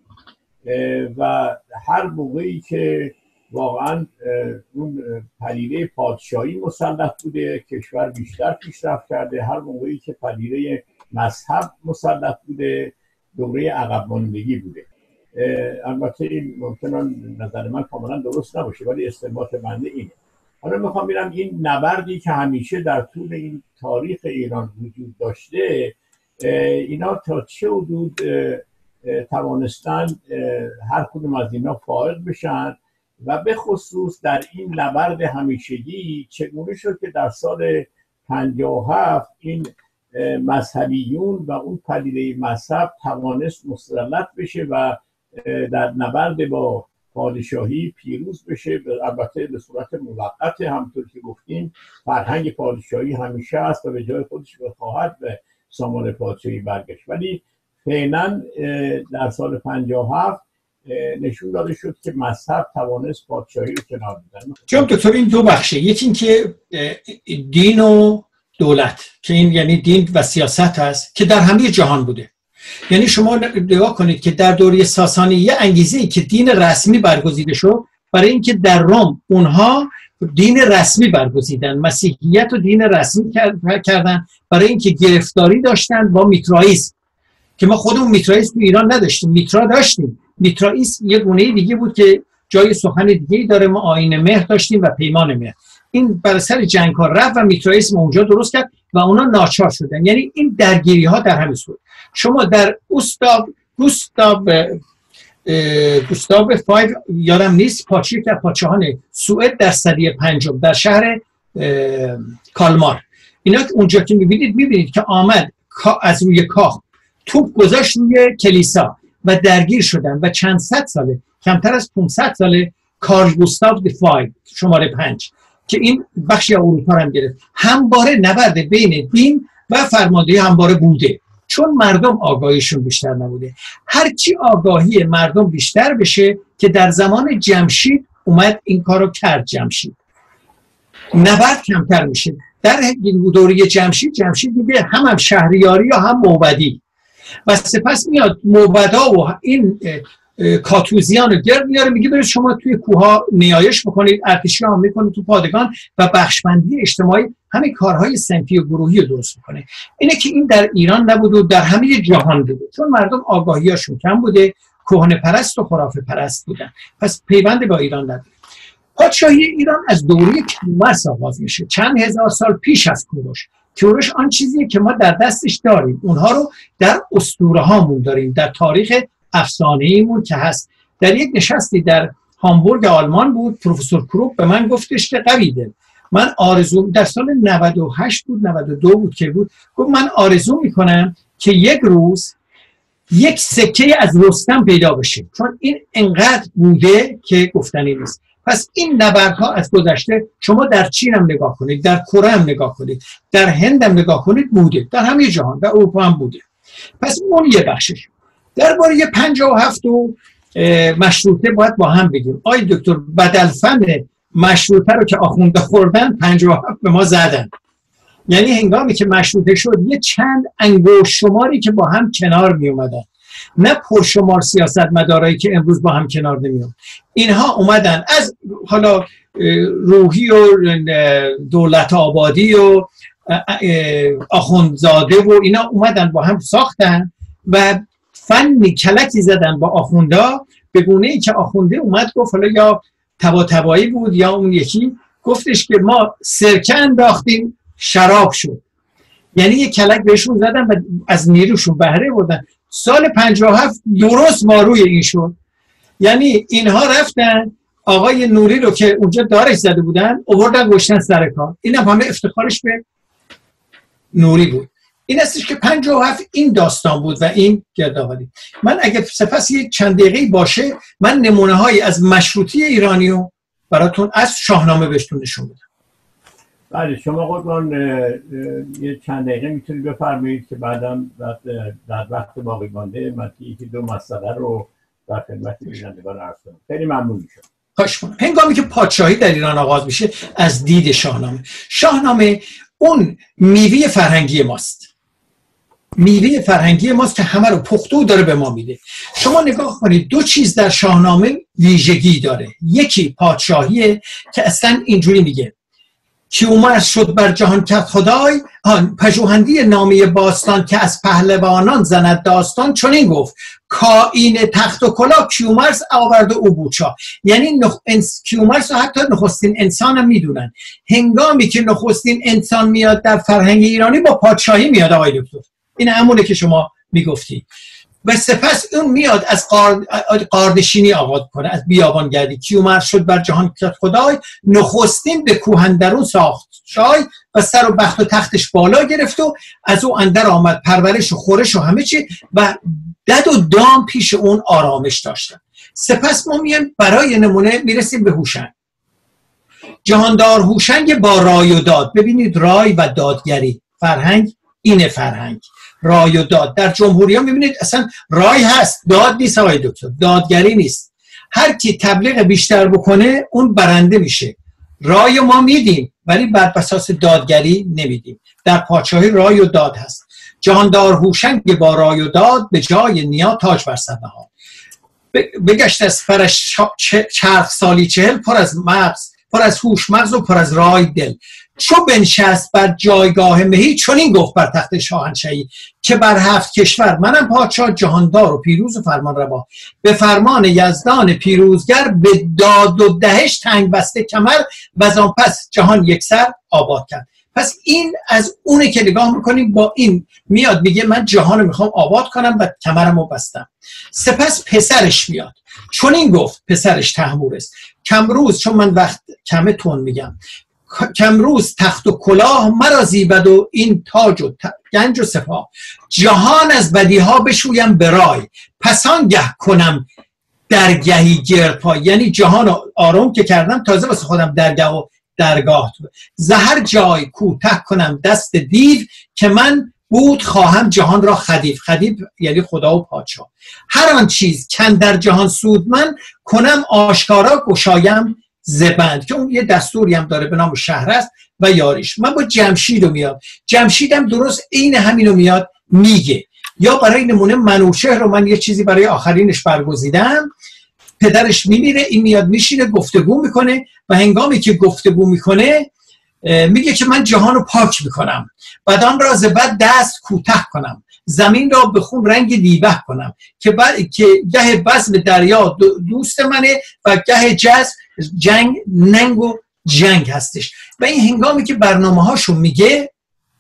و هر موقعی که واقعا اون پدیده پادشاهی مسلط بوده کشور بیشتر پیشرفت کرده، هر موقعی که پدیده مذهب مسلط بوده دوره عقب ماندگی بوده. البته این ممکنه نظر من کاملا درست نباشه ولی استنباط بنده اینه. حالا میخوام ببینم این نبردی که همیشه در طول این تاریخ ایران وجود داشته، اینا تا چه حدود توانستن هر کدوم از اینا فائق بشن و به خصوص در این نبرد همیشگی چگونه شد که در سال پنجاه و هفت این مذهبیون و اون پدیده مذهب توانست مسلط بشه و در نبرد با پادشاهی پیروز بشه، البته به صورت موقت. همونطور که گفتیم فرهنگ پادشاهی همیشه است و به جای خودش بخواهد به سامان پادشاهی برگشت، ولی فعلا در سال پنجاه و هفت نشون داده شد که مذهب توانست پادشاهی رو کنار بزنه. جناب دکتر این دو بخشه، یکی این که دین و دولت که این یعنی دین و سیاست هست که در همه جهان بوده. یعنی شما نگاه کنید که در دوره ساسانیه انگیزه ای که دین رسمی برگزیده شد برای اینکه در روم اونها دین رسمی برگزیدن، مسیحیت و دین رسمی کردن برای اینکه گرفتاری داشتن با میترائیسم که ما خودمون میترائیسم تو ایران نداشتیم، میترا داشتیم. میترائیسم یه گونه دیگه بود که جای سخن دیگه‌ای داره. ما آیین مهر داشتیم و پیمان مهر. این بر سر جنگ ها رفت و میترائیسم اونجا درست کرد و اونا ناچار شدن. یعنی این درگیری ها در همین صورت. شما در اوستاب گوستاو گوستاو فایو یادم نیست پاچه که پادشاهان سوئد در سده پنجم در شهر کالمار، اینا اونجا که میبینید میبینید که آمد از روی کاخ توپ گذاشت روی کلیسا و درگیر شدن و چند صد ساله، کمتر از پانصد ساله، کارل گوستاو دی فایو شماره پنج که این بخشی اروپا هم گرفت، همواره نبرد بین دین و فرماندهی همواره بوده، چون مردم آگاهیشون بیشتر نبوده. هرچی آگاهی مردم بیشتر بشه که در زمان جمشید اومد این کارو کرد، جمشید نبرد کمتر میشه. در دوره جمشید جمشید میگه هم هم شهریاری یا هم موبدی و سپس میاد موبدا و این کاتوزیان رو گرد میاره میگه برید شما توی کوها نیایش بکنید، ارتشی هم میکنید تو پادگان و بخشبندی اجتماعی، همین کارهای صنفی و گروهی رو درست میکنه. اینه که این در ایران نبود و در همه جهان بوده، چون مردم آگاهیاشون کم بوده، کهنه پرست و خرافه پرست بودن، پس پیوند با ایران نداره. پادشاهی ایران از دوره کیومرث آغاز میشه، چند هزار سال پیش از کوروش. کوروش آن چیزیه که ما در دستش داریم، اونها رو در اسطوره هامون داریم، در تاریخ افسانه‌ایمون که هست. در یک نشستی در هامبورگ آلمان بود، پروفسور کروپ به من گفتش که قویده من آرزو، در سال نود و هشت بود نود و دو بود که بود، گفت من آرزو میکنم که یک روز یک سکه از رستم پیدا بشه، چون این انقدر بوده که گفتنی نیست. پس این نبردها از گذشته، شما در چین هم نگاه کنید، در کره هم نگاه کنید، در هند هم نگاه کنید، بوده، در همه جهان، در اروپا هم بوده. پس اون یه بخشش. درباره پنجاه و هفت و مشروطه باید با هم بگیم. آی دکتر، بدلفن مشروطه رو که آخونده خوردن پنجاه و هفت به ما زدن. یعنی هنگامی که مشروطه شد یه چند انگشت شماری که با هم کنار می اومدن نه پرشمار سیاستمدارایی که امروز با هم کنار نمیان. اینها اومدن از حالا روحی و دولت آبادی و آخوندزاده و اینا اومدن با هم ساختن و فنی کلکی زدن با آخوندا، به گونه ای که آخونده اومد گفت حالا یا تبا تبایی بود یا اون یکی گفتش که ما سرکه انداختیم شراب شد. یعنی یک کلک بهشون زدن و از نیروشون بهره بردن. سال پنجاه و هفت درست ما روی این شد. یعنی اینها رفتن آقای نوری رو که اونجا دارش زده بودن آوردن گشتن سر کار. این هم همه افتخارش به نوری بود. این استش که پنجاه و هفت این داستان بود و این گردآوری. من اگه سپس یک چند دقیقه باشه من نمونه هایی از مشروطی ایرانیو براتون از شاهنامه بهتون نشون بدم. بله شما قربان یه چند دقیقه میتونید بفرمایید که بعدم در وقت باقی مانده من یکی دو مسئله رو در خدمت بینندگان عرض کنم. خیلی ممنون میشم. خواهش می‌کنم. هنگامی که پادشاهی در ایران آغاز میشه از دید شاهنامه، شاهنامه اون میوه فرهنگی ماست. میوه فرهنگی ماست که همه رو پخته و داره به ما میده. شما نگاه کنید دو چیز در شاهنامه ویژگی داره. یکی پادشاهیه که اصلا اینجوری میگه کیومرث شد بر جهان کد خدای، پژوهنده نامه باستان که از پهلوانان زند داستان چنین گفت کائین تخت و کلاه کیومرث آورد او بود شاه. یعنی نخ... انس... کیومرث رو حتی نخستین انسان هم میدونن. هنگامی که نخستین انسان میاد در فرهنگ ایرانی با پادشاهی میاد آقای دکتر. این همونه که شما میگفتی. و سپس اون میاد از قاردشینی آغاز کنه، از بیابانگردی. کیومرث شد بر جهان کد خدای، نخستین به کوهندرون ساخت شای و سر و بخت و تختش بالا گرفت و از او اندر آمد پرورش و خورش و همه چی و دد و دام پیش اون آرامش داشتن. سپس ما میایم برای نمونه میرسیم به هوشنگ. جهاندار هوشنگ با رای و داد. ببینید رای و دادگری، فرهنگ اینه. فرهنگ رای و داد در جمهوری ها میبینید اصلا رای هست، داد نیست آقای دکتر، دادگری نیست. هر کی تبلیغ بیشتر بکنه اون برنده میشه. رای ما میدیم ولی بر اساس دادگری نمیدیم. در پادشاهی رای و داد هست. جهاندار هوشنگ با رای و داد به جای نیا تاج بر سر نهاد. بگشت از فرش چرخ سالی چهل پر از مغز، پر از هوش مغز و پر از رای دل. چو بنشست بر جایگاه مهی چنین گفت بر تخت شاهنشهی که بر هفت کشور منم پادشاه جهاندار و پیروز و فرمان روا. به فرمان یزدان پیروزگر به داد و دهش تنگ بسته کمر و از آن پس جهان یک سر آباد کرد. پس این از اونه که نگاه میکنیم با این میاد میگه من جهان رو میخوام آباد کنم و کمرمو بستم. سپس پسرش میاد چنین گفت پسرش تحمورس کمروز، چون من وقت کمه تون میگم، کمروز تخت و کلاه مرا زیبد و این تاج و گنج و سپاه. جهان از بدیها بشویم به رای، پس آنگه کنم درگهی گردپای. یعنی جهان آرام که کردم تازه واسه خودم درگاه و درگاه زهر جای کوته کنم دست دیو که من بود خواهم جهان را خدیو. خدیو یعنی خدا و پادشاه. هر آن چیز کن در جهان سود من کنم آشکارا گشایم زبند، که اون یه دستوری هم داره به نام شهر است و یاریش. من با جمشید رو میاد، جمشیدم درست عین همینو میاد میگه. یا برای نمونه منوچهر رو من یه چیزی برای آخرینش برگزیدم، پدرش میمیره، این میاد میشینه گفتگو میکنه و هنگامی که گفتگو میکنه میگه که من جهان رو پاک میکنم، بدان را ز بد دست کوته کنم، زمین را به خون رنگ دیبه کنم که بعد که گه بزم دریا دوست منه و گه جز جنگ ننگ و جنگ هستش. و این هنگامی که برنامه هاشو میگه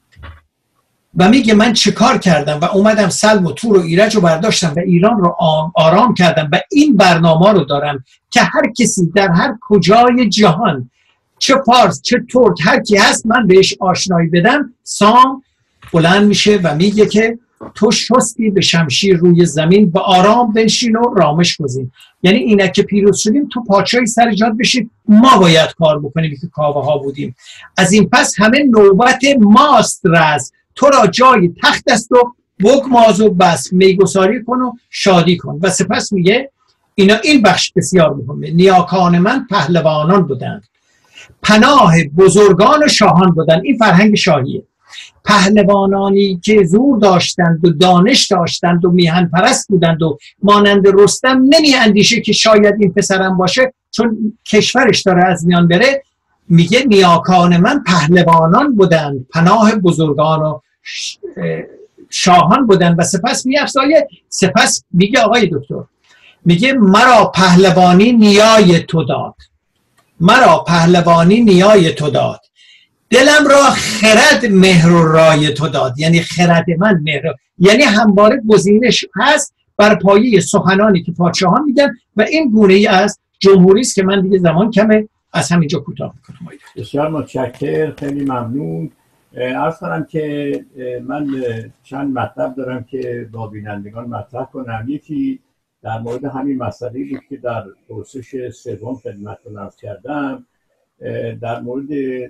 و میگه من چه کار کردم و اومدم سلم و تور و ایرج رو برداشتم و ایران رو آرام کردم و این برنامه رو دارم که هر کسی در هر کجای جهان چه فارس چه ترک هر کی هست من بهش آشنایی بدم. سام بلند میشه و میگه که تو شستی به شمشیر روی زمین به آرام بنشین و رامش گزین. یعنی اینه که پیروز شدیم تو پادشاهی سر جات بشید، ما باید کار بکنیم که کاوه ها بودیم. از این پس همه نوبت ماست رز، تو را جای تخت است و بگماز و بس میگساری کن و شادی کن. و سپس میگه اینا این بخش بسیار مهمه. نیاکان من پهلوانان بودند، پناه بزرگان و شاهان بودند. این فرهنگ شاهیه. پهلوانانی که زور داشتند و دانش داشتند و میهن پرست بودند و مانند رستم نمی اندیشه که شاید این پسرم باشه چون کشورش داره از میان بره. میگه نیاکان من پهلوانان بودند، پناه بزرگان و شاهان بودند. و سپس میافزایه، سپس میگه آقای دکتر، میگه مرا پهلوانی نیای تو داد، مرا پهلوانی نیای تو داد، دلم را خرد مهر و رای تو داد. یعنی خرد من مهر، یعنی همواره گزینش هست بر پایه سخنانی که پادشاهان میگن و این گونه ای از جمهوری است که من دیگه زمان کمه از همینجا کوتاه میکنم. بسیار متشکرم، خیلی ممنون. عرض کنم که من چند مطلب دارم که با بینندگان مطرح کنم. یکی در مورد همین مسئله بود که در پرسش سوم خدمتتون عرض کردم، در مورد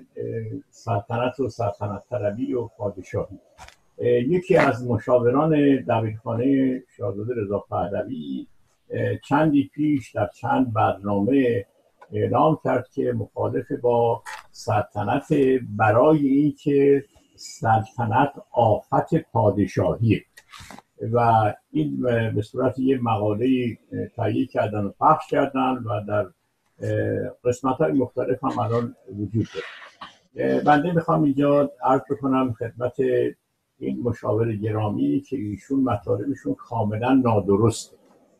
سلطنت و سلطنت طلبی و پادشاهی. یکی از مشاوران دبیرخانه شاهزاده رضا پهلوی چندی پیش در چند برنامه اعلام کرد که مخالف با سلطنت، برای اینکه سلطنت آفت پادشاهیه و این به صورت یه مقاله تهیه کردن و پخش کردن و در قسمت‌های مختلف هم الان وجود داره. بنده میخوام اینجا عرض بکنم خدمت این مشاور گرامی که ایشون مطالبشون کاملا نادرسته.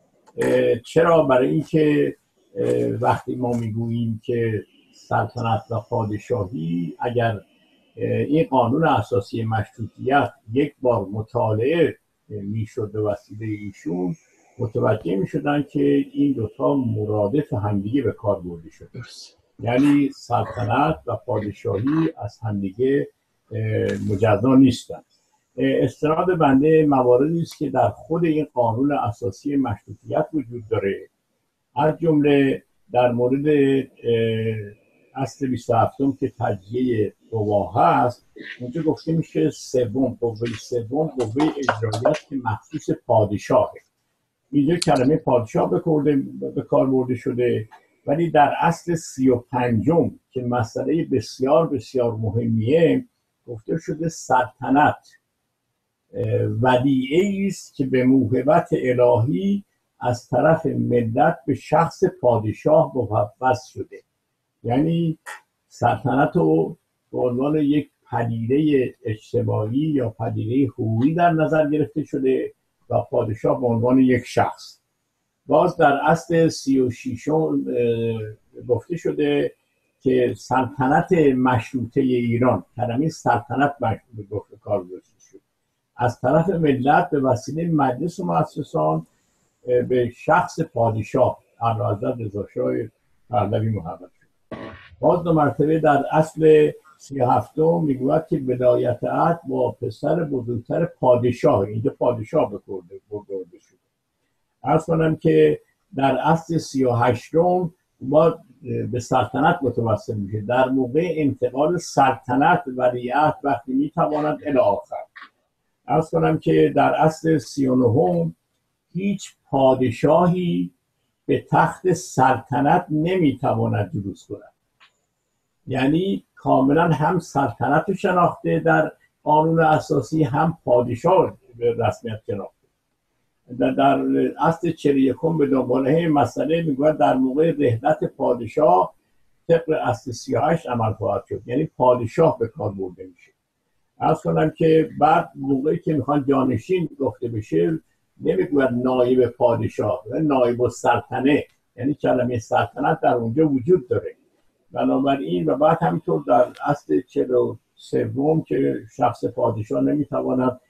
چرا؟ برای اینکه وقتی ما میگوییم که سلطنت و پادشاهی، اگر این قانون اساسی مشروطیت یک بار مطالعه میشد به وسیله ایشون، متوجه میشدن که این دوتا مرادف همدیگه به کار برده شده. یعنی سلطنت و پادشاهی از همدیگه مجزا نیستن. استناد بنده مواردی است که در خود این قانون اساسی مشروطیت وجود داره، از جمله در مورد اصل بیست و هفتم که تجزیه قوا هست، اونجا گفته میشه سوم، قوه سوم قوه اجراییت که مخصوص پادشاهه. اینجا کلمه پادشاه به کار برده شده، ولی در اصل سی و پنجم که مسئله بسیار بسیار مهمیه گفته شده سلطنت ودیعه است که به موهبت الهی از طرف ملت به شخص پادشاه مفوض شده. یعنی سلطنت رو به عنوان یک پدیده اجتماعی یا پدیده حقوقی در نظر گرفته شده و پادشاه به عنوان یک شخص. باز در اصل سی و ششم گفته شده که سلطنت مشروطه ایران، کلمه سلطنت مشروطه کار برده شد، از طرف ملت به وسیله مجلس و مؤسسان به شخص پادشاه اعلیحضرت رضا شاه پهلوی محول شد. باز دو مرتبه در اصل سی و هفتم میگوید که ولایت عهد با پسر بزرگتر پادشاه، اینجا پادشاه برده شد. عرض کنم که در اصل سی و هشتم ما به سلطنت متوسل میشه در موقع انتقال سلطنت ولیعهد وقتی میتواند الی آخر. عرض کنم که در اصل سی و نهم هیچ پادشاهی به تخت سلطنت نمیتواند جلوس کند. یعنی کاملا هم سلطنت رو شناخته در قانون اساسی، هم پادشاه به رسمیت شناخته. در, در اصل چهل و یکم به دنباله مسئله میگوید در موقع رحلت پادشاه طبق اصل سی و هشت عمل خواهد شد، یعنی پادشاه به کار برده میشه. عرض کنم که بعد موقعی که میخوان جانشین گفته بشه نمیگوید نایب پادشاه، نایب السلطنه، یعنی کلمه سلطنت در اونجا وجود داره. بنابراین و بعد همینطور در اصل چهل و سوم که شخص پادشاه نمیتواند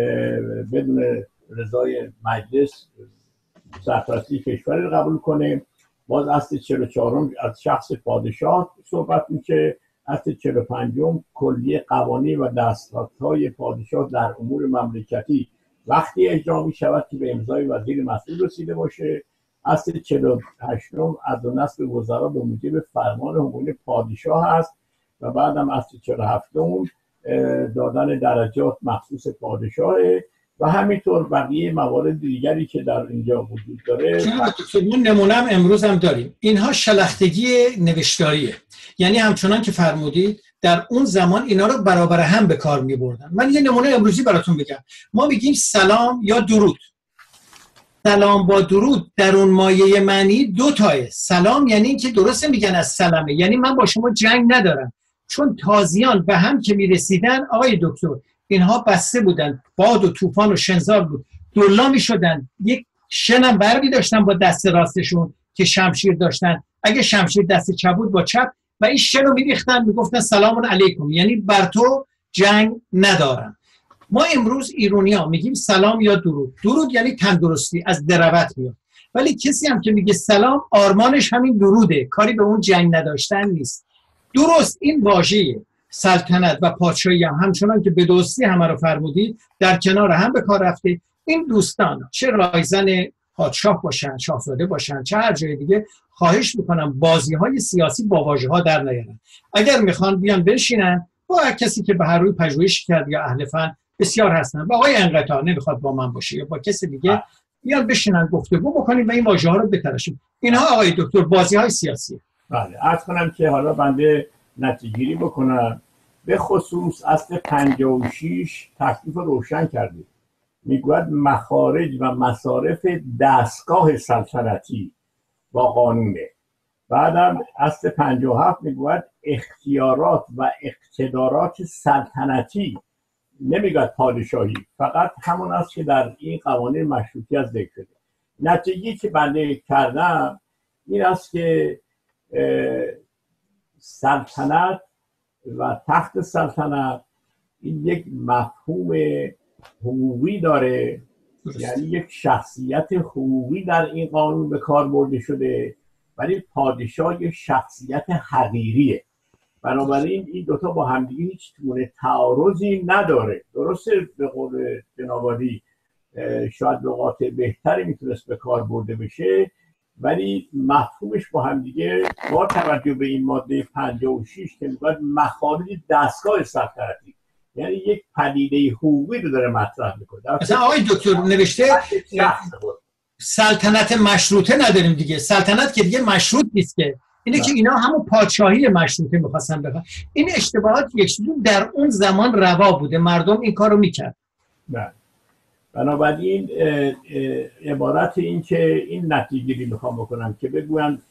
بدون رضای مجلس سرپرستی کشور رو قبول کنه. باز اصل چهل و چهارم از شخص پادشاه صحبت میشه. اصل چهل و پنجم کلیه قوانین و دستورهای پادشاه در امور مملکتی وقتی اجرا می شود که به امضای وزیر مسئول رسیده باشه. اصل چهل و هشتم از نصب وزرا به موجب فرمان عمومی پادشاه است و بعدم اصل چهل و هفتم دادن درجات مخصوص پادشاهه و همینطور بقیه موارد دیگری که در اینجا وجود داره. چون نمونه هم امروز هم داریم. اینها شلختگی نوشتاریه، یعنی همچنان که فرمودید در اون زمان اینا رو برابر هم به کار می بردن. من یه نمونه امروزی براتون بگم. ما میگیم سلام یا درود. سلام با درود در اون مایه معنی دو تایه. سلام یعنی این که درسته میگن از سلامه، یعنی من با شما جنگ ندارم، چون تازیان به هم که میرسیدن آقای دکتر اینها بسته بودن، باد و طوفان و شنزار بود، دلا میشدن، یک شنم برمی داشتن با دست راستشون که شمشیر داشتن، اگه شمشیر دست چپ بود با چپ، و این شن رو میریختن میگفتن سلام علیکم، یعنی بر تو جنگ ندارم. ما امروز ایرانی‌ها میگیم سلام یا درود. درود یعنی تندرستی، از دروت میاد، ولی کسی هم که میگه سلام آرمانش همین دروده، کاری به اون جنگ نداشتن نیست. درست این واژه سلطنت و پادشاهی هم همچنان که به درستی همه رو فرمودید در کنار هم به کار رفته. این دوستان چه رایزن پادشاه باشن، شاهزاده باشن، چه هر جای دیگه، خواهش میکنم بازی های سیاسی با واژه ها در نیارن. اگر میخوان بیان بشینن با کسی که به هر روی پژوهش کرد یا اهل فن بسیار هستن، با آقای انقطاع نمیخواد با من باشه یا با کسی دیگه، بیان بشینن گفتگو بکنیم و این واژه ها رو بتراشیم. اینها آقای دکتر بازی های سیاسی. بله، عرض کنم که حالا بنده نتیجه گیری بکنم. به خصوص اصل پنجاه و شش تکلیف روشن کردید، میگوید مخارج و مصارف دستگاه سلطنتی با قانونه. بعدم اصل پنجاه و هفت میگوید اختیارات و اقتدارات سلطنتی، نمیگوید پادشاهی، فقط همون است که در این قوانین مشروطیت ذکر شده. نتیجه‌ای که بنده کردم این است که سلطنت و تخت سلطنت این یک مفهوم حقوقی داره، یعنی یک شخصیت حقوقی در این قانون به کار برده شده، ولی پادشاه یک شخصیت حقیقیه. بنابراین این دوتا با همدیگه هیچ گونه تعارضی نداره. درسته به قول جناب عالی شاید لغات بهتری میتونست به کار برده بشه، ولی مفهومش با همدیگه با توجه به این ماده پنجاه و شش که میگوید مخارج دستگاه سلطنتی، یعنی یک پدیده حقوقی رو داره مطرح میکنه. مثلا آقای دکتر نوشته سلطنت مشروطه نداریم دیگه، سلطنت که دیگه مشروط نیست که، اینه که اینا همون پادشاهی مشروطه میخواستن بخوان. این اشتباهات یکسو در اون زمان روا بوده، مردم این کارو میکرد. بله. بنابراین عبارت این که این نتیجه رو میخوام بکنم که بگویم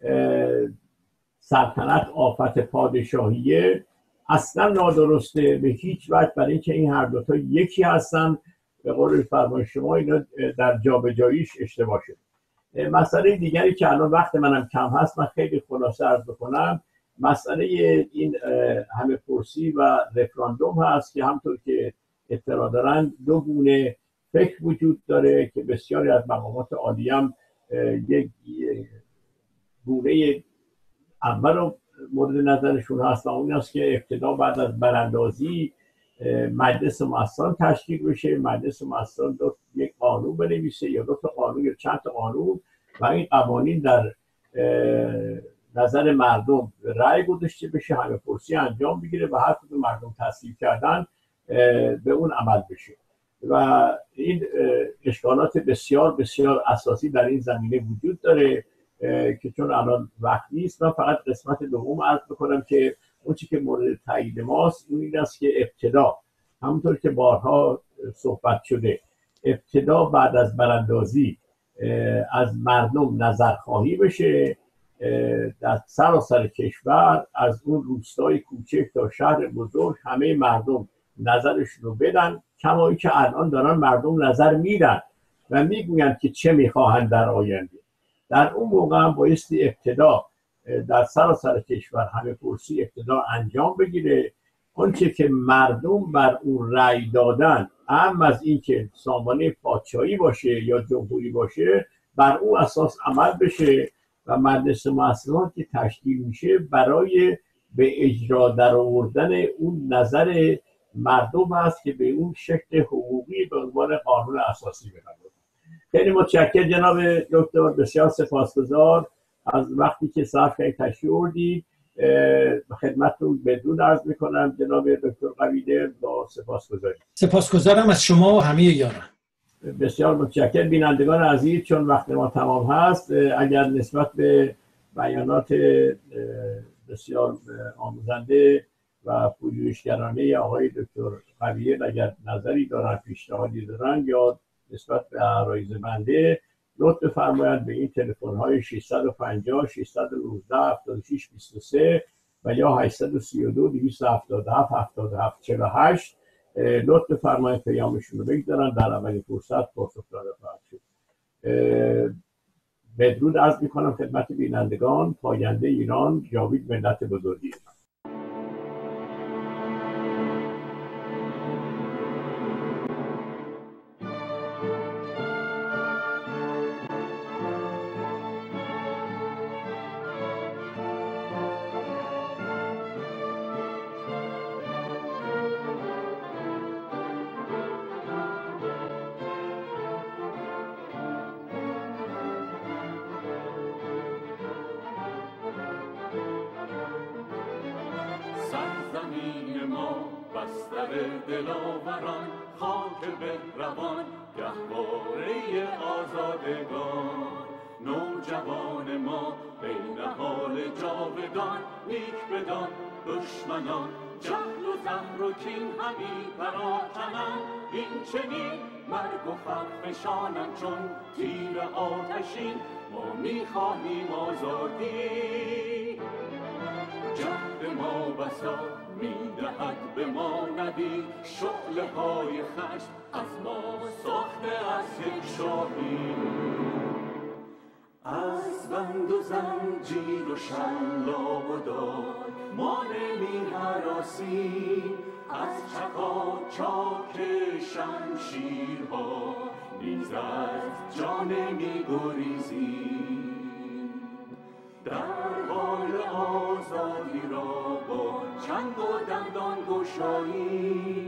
سلطنت آفت پادشاهیه اصلا نادرسته به هیچ وجه، برای اینکه این هر دوتا یکی هستن. به قول فرمای شما اینا در جابجاییش اشتباه شده. مسئله دیگری که الان وقت منم کم هست، من خیلی خلاصه عرض بکنم. مسئله این همه پرسی و رفراندوم هست که همطور که اطلاع دارن دو گونه فکر وجود داره که بسیاری از مقامات عالی هم یک گونه اول مورد نظرشون هست و اون است که ابتدا بعد از براندازی مجلس مؤسسان تشکیل بشه، مجلس مؤسسان دو یک قانون بنویسه یا دو تا قانون یا چند تا قانون و این قوانین در نظر مردم رأی گذاشته بشه، همه پرسی انجام بگیره و هر کدوم مردم تصویب کردن به اون عمل بشه. و این اشکالات بسیار بسیار اساسی در این زمینه وجود داره که چون الان وقت نیست، من فقط قسمت دوم عرض بکنم که اون چی که مورد تایید ماست اون این است که ابتدا همونطور که بارها صحبت شده، ابتدا بعد از براندازی از مردم نظرخواهی بشه در سراسر کشور، از اون روستای کوچک تا شهر بزرگ همه مردم نظرشون رو بدن، کما اینکه الان دارن مردم نظر میدن و میگویند که چه میخواهند در آینده. در اون موقع هم بایستی ابتدا در سراسر کشور همه پرسی ابتدا انجام بگیره، آنچه که مردم بر اون رأی دادن، اهم از این که سامانه پادشاهی باشه یا جمهوری باشه، بر اون اساس عمل بشه و مجلس مؤسسان که تشکیل میشه برای به اجرا در آوردن اون نظر مردم است که به اون شکل حقوقی به عنوان قانون اساسی بکنه. خیلی متشکرم جناب دکتر، بسیار سپاسگزار از وقتی که صرف کردید تشریف آوردید. خدمتتون بدرود عرض میکنم جناب دکتر قویدر، با سپاسگزاری. سپاسگزارم از شما و همه یاران. بسیار متشکرم. بینندگان عزیز، چون وقت ما تمام هست، اگر نسبت به بیانات بسیار آموزنده و پژوهشگرانه آقای دکتر قویل اگر نظری دارن، پیشنهادی دارن یا نسبت به عرایض بنده، لطف بفرمایید به این تلفن های ششصد و پنجاه ششصد و نوزده هفتاد و شش بیست و سه و یا هشتصد و سی و دو دویست و هفتاد و هفت هفتاد و هفت چهل و هشت لطف بفرمایید پیامشون رو بگذارن، در اولین فرصت پاسخ داده خواهد شد. بدرود عرض می‌کنم خدمت بینندگان. پاینده ایران، جاوید ملت بزرگی. سرزمین ما بستر دلاوران، خاک بهروان گهواره آزادگان. نوجوان ما بین حال جاودان، نیک بدان دشمنان جهل و زهر و کین همی پراکنند. این چنین مرگ و فرفشانند چون تیر آتشین، ما میخواهیم آزادی. جهد ما بسا میدهد به ما نوید، شعله های خشم از ما ساخته از یک شاهی. از بند و زنجیر و شلاق و دار ما نمی هراسیم، از چکاچاک شمشیرها نیز از جان می گریزیم. در حال آزادی را با چنگ و دندان گشاییم،